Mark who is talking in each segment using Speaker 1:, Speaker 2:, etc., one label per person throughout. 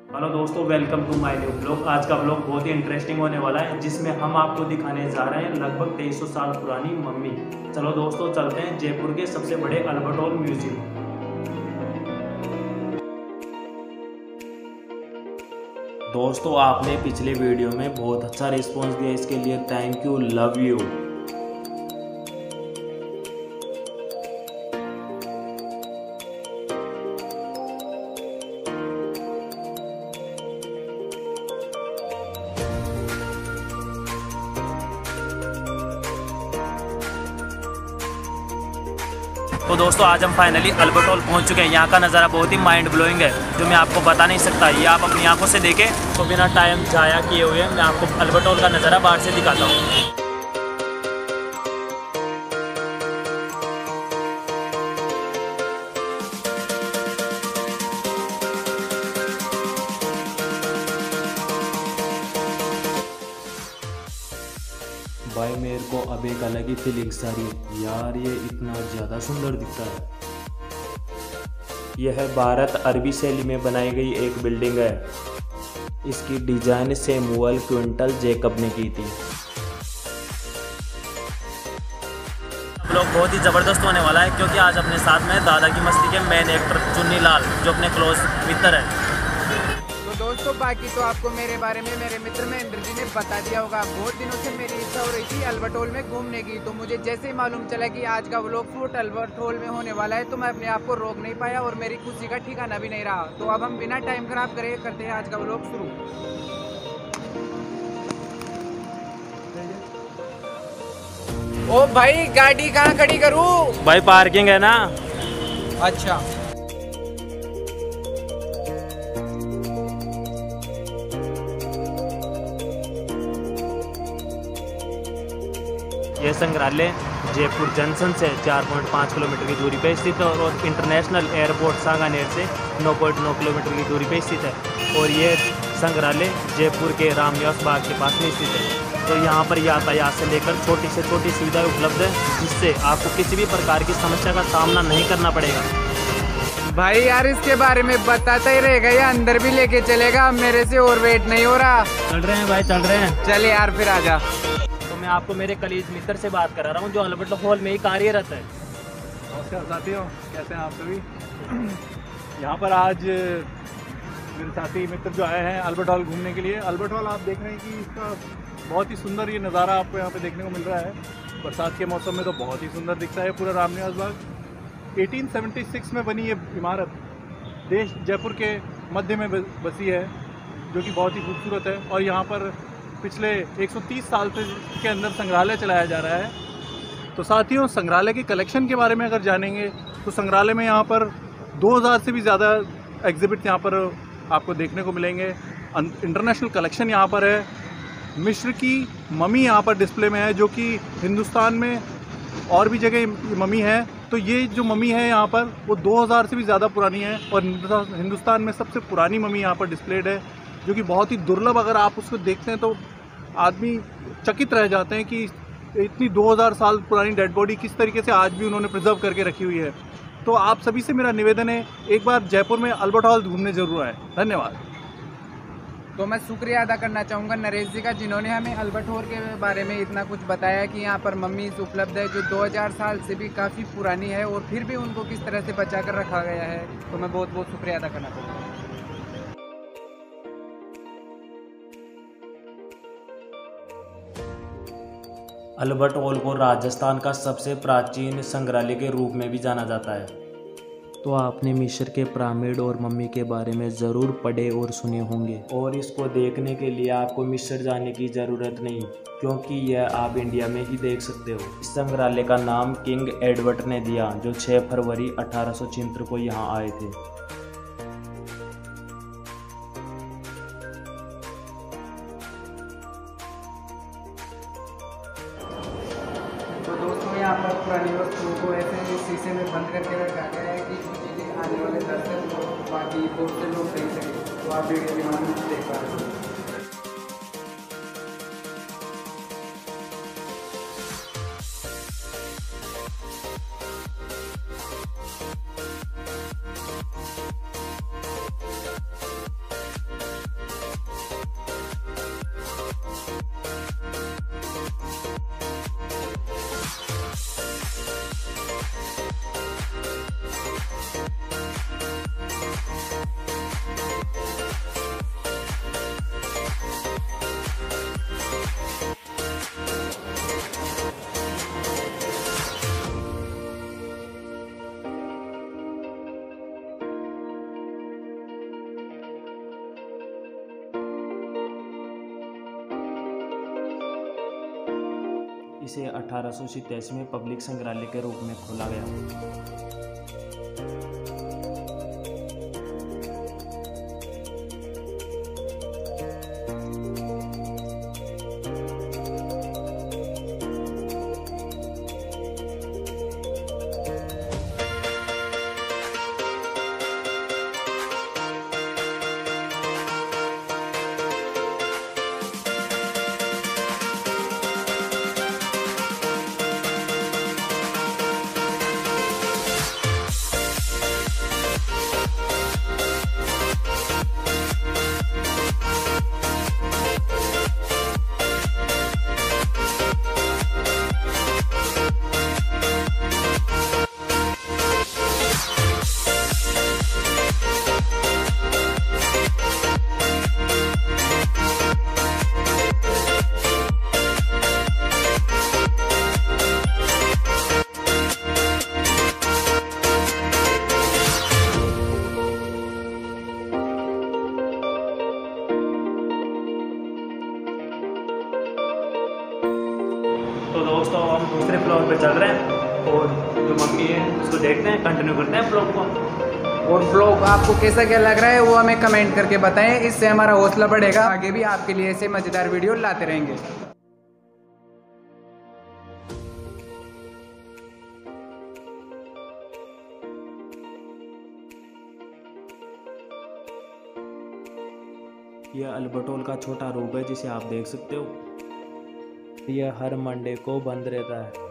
Speaker 1: Hello दोस्तों, welcome to my new blog. आज का ब्लॉग बहुत ही इंटरेस्टिंग होने वाला है, जिसमें हम आपको दिखाने जा रहे हैं लगभग 2300 साल पुरानी मम्मी। चलो दोस्तों, चलते हैं जयपुर के सबसे बड़े अल्बर्ट हॉल म्यूजियम। दोस्तों, आपने पिछले वीडियो में बहुत अच्छा रिस्पॉन्स दिया, इसके लिए थैंक यू, लव यू। तो दोस्तों, आज हम फाइनली अल्बर्ट हॉल पहुंच चुके हैं। यहाँ का नज़ारा बहुत ही माइंड ब्लोइंग है, जो मैं आपको बता नहीं सकता। ये आप अपनी आंखों से देखें तो बिना टाइम जाया किए हुए मैं आपको अल्बर्ट हॉल का नज़ारा बाहर से दिखाता हूँ। भाई, मेरे को अब एक अलग ही फीलिंग्स आ रही है यार, ये इतना ज़्यादा सुंदर दिखता है। यह भारत अरबी शैली में बनाई गई एक बिल्डिंग है। इसकी डिजाइन सैमुअल क्विंटल जैकब ने की थी। ब्लॉग बहुत ही ज़बरदस्त होने वाला है, क्योंकि आज अपने साथ में दादा की मस्ती के मेन एक्टर चुन्नी लाल, जो अपने क्लोज मित्र है।
Speaker 2: दोस्तों, बाकी तो आपको मेरे बारे में मेरे मित्र महेंद्र जी ने बता दिया होगा। बहुत दिनों से मेरी इच्छा हो रही थी अल्बर्ट हॉल में घूमने की, तो मुझे जैसे ही मालूम चला कि आज का व्लॉग शूट अल्बर्ट हॉल में होने वाला है, तो मैं अपने आप को रोक नहीं पाया और मेरी खुशी का ठिकाना भी नहीं रहा। तो अब हम बिना टाइम खराब करे करते हैं आज का व्लॉग शुरू। ओ भाई, गाड़ी कहाँ खड़ी करूँ?
Speaker 1: भाई, पार्किंग है ना।
Speaker 2: अच्छा,
Speaker 1: यह संग्रहालय जयपुर जंक्शन से 4.5 किलोमीटर की दूरी पर स्थित है और इंटरनेशनल एयरपोर्ट सांगानेर से 9.9 किलोमीटर की दूरी पर स्थित है। और ये संग्रहालय जयपुर के रामनिवास बाग के पास में स्थित है। तो यहाँ पर यातायात से लेकर छोटी से छोटी सुविधाएं उपलब्ध है, जिससे आपको किसी भी प्रकार की समस्या का सामना नहीं करना पड़ेगा।
Speaker 2: भाई यार, इसके बारे में बताता ही रहेगा या अंदर भी लेके चलेगा? मेरे से और वेट नहीं हो रहा।
Speaker 1: चल रहे हैं भाई, चल रहे हैं।
Speaker 2: चले यार, फिर आजा।
Speaker 1: तो मैं आपको मेरे कलीग मित्र से बात करा रहा हूँ, जो अल्बर्ट हॉल में ही कार्यरत है।
Speaker 3: नमस्कार साथियों, कैसे हैं आप सभी? यहाँ पर आज मेरे साथी मित्र जो आए हैं अल्बर्ट हॉल घूमने के लिए। अल्बर्ट हॉल आप देख रहे हैं कि इसका बहुत ही सुंदर ये नज़ारा आपको यहाँ पे देखने को मिल रहा है। बरसात के मौसम में तो बहुत ही सुंदर दिखता है पूरा रामनिवास बाग। 1876 में बनी ये इमारत देश जयपुर के मध्य में बसी है, जो कि बहुत ही खूबसूरत है। और यहाँ पर पिछले 130 साल से के अंदर संग्रहालय चलाया जा रहा है। तो साथियों, संग्रहालय के कलेक्शन के बारे में अगर जानेंगे तो संग्रहालय में यहाँ पर 2000 से भी ज़्यादा एग्जिबिट यहाँ पर आपको देखने को मिलेंगे। इंटरनेशनल कलेक्शन यहाँ पर है। मिस्र की मम्मी यहाँ पर डिस्प्ले में है, जो कि हिंदुस्तान में और भी जगह मम्मी है। तो ये जो मम्मी है यहाँ पर वो 2000 से भी ज़्यादा पुरानी है और हिंदुस्तान में सबसे पुरानी मम्मी यहाँ पर डिस्प्लेड है, जो कि बहुत ही दुर्लभ। अगर आप उसको देखते हैं तो आदमी चकित रह जाते हैं कि इतनी 2000 साल पुरानी डेड बॉडी किस तरीके से आज भी उन्होंने प्रिजर्व करके रखी हुई है। तो आप सभी से मेरा निवेदन है, एक बार जयपुर में अल्बर्ट हॉल घूमने जरूर आए। धन्यवाद।
Speaker 2: तो मैं शुक्रिया अदा करना चाहूँगा नरेश जी का, जिन्होंने हमें अल्बर्ट हॉल के बारे में इतना कुछ बताया कि यहाँ पर मम्मीज उपलब्ध है जो 2000 साल से भी काफ़ी पुरानी है, और फिर भी उनको किस तरह से बचा कर रखा गया है। तो मैं बहुत बहुत शुक्रिया अदा करना चाहूँगा।
Speaker 1: अल्बर्ट हॉल को राजस्थान का सबसे प्राचीन संग्रहालय के रूप में भी जाना जाता है। तो आपने मिस्र के पिरामिड और मम्मी के बारे में ज़रूर पढ़े और सुने होंगे, और इसको देखने के लिए आपको मिस्र जाने की ज़रूरत नहीं, क्योंकि यह आप इंडिया में ही देख सकते हो। इस संग्रहालय का नाम किंग एडवर्ड ने दिया, जो 6 फरवरी 1876 को यहाँ आए थे।
Speaker 2: तो दोस्तों, यहाँ पर पुरानी वस्तुओं को ऐसे शीशे में बंद करके रखा गया है कि आने वाले दर्शक और बाकी बहुत से लोग देख सकें। तो आप वीडियो के माध्यम से देख पा रहे हो।
Speaker 1: इसे 1887 में पब्लिक संग्रहालय के रूप में खोला गया। तो दोस्तों हम दूसरे फ्लोर पे चल रहे हैं और जो मम्मी है उसको देखते हैं, कंटिन्यू करते हैं ब्लॉग को।
Speaker 2: और ब्लॉग आपको कैसा क्या लग रहा है वो हमें कमेंट करके बताएं, इससे हमारा हौसला बढ़ेगा, आगे भी आपके लिए ऐसे मज़ेदार वीडियो लाते रहेंगे।
Speaker 1: यह अल्बर्ट हॉल का छोटा रूप है जिसे आप देख सकते हो। यह हर मंडे को बंद रहता है।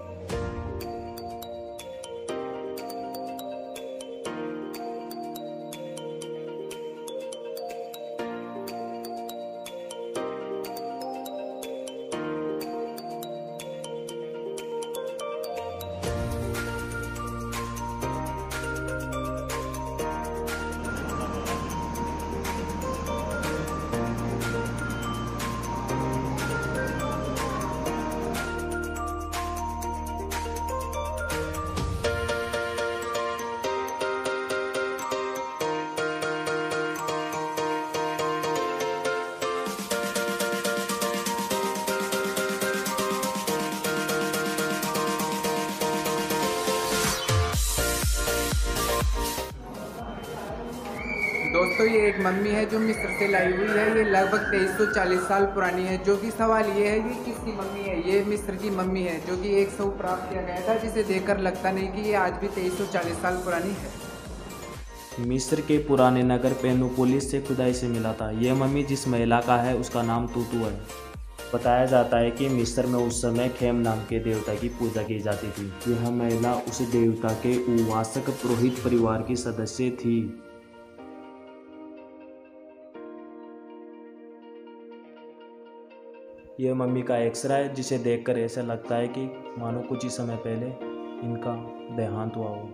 Speaker 2: दोस्तों ये एक मम्मी है जो मिस्र से लाई हुई है। ये लगभग 2340 साल पुरानी है। जो कि सवाल ये है कि किसकी मम्मी है। ये मिस्र की मम्मी है जो कि 100 प्राप्त किया गया था, जिसे देखकर लगता नहीं कि ये आज भी 2340 साल पुरानी है।
Speaker 1: मिस्र के पुराने नगर पेनुपोलिस से खुदाई से मिला था। यह मम्मी जिस महिला का है उसका नाम तूतू है। बताया जाता है कि मिस्र में उस समय खेम नाम के देवता की पूजा की जाती थी। यह महिला उस देवता के उवासक पुरोहित परिवार की सदस्य थी। यह मम्मी का एक्सरा है जिसे देखकर ऐसा लगता है कि मानो कुछ ही समय पहले इनका देहांत हुआ हो।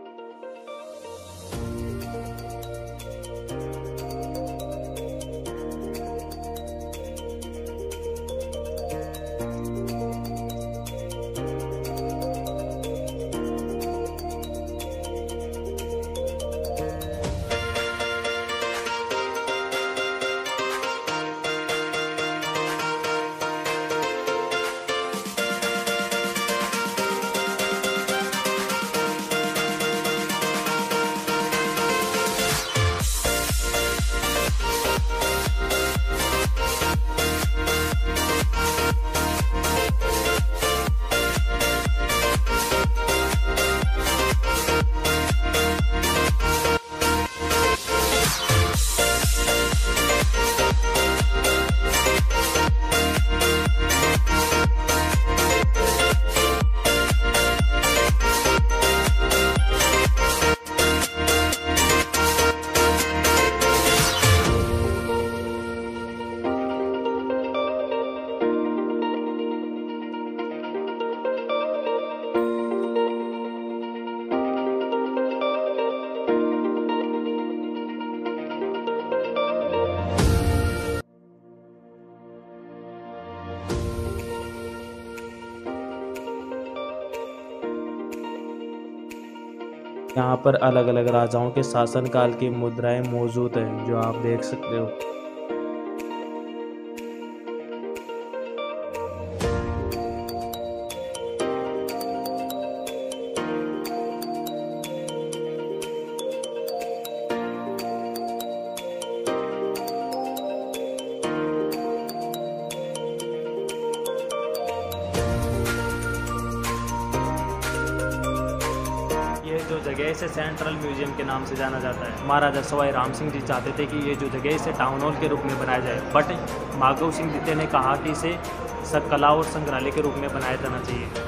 Speaker 1: यहाँ पर अलग अलग राजाओं के शासनकाल की मुद्राएं मौजूद हैं जो आप देख सकते हो। इसे सेंट्रल म्यूजियम के नाम से जाना जाता है। महाराजा सवाई राम सिंह जी चाहते थे कि ये जो जगह इसे टाउन हॉल के रूप में बनाया जाए, बट माधव सिंह द्वितीय ने कहा कि इसे कला और संग्रहालय के रूप में बनाया जाना चाहिए।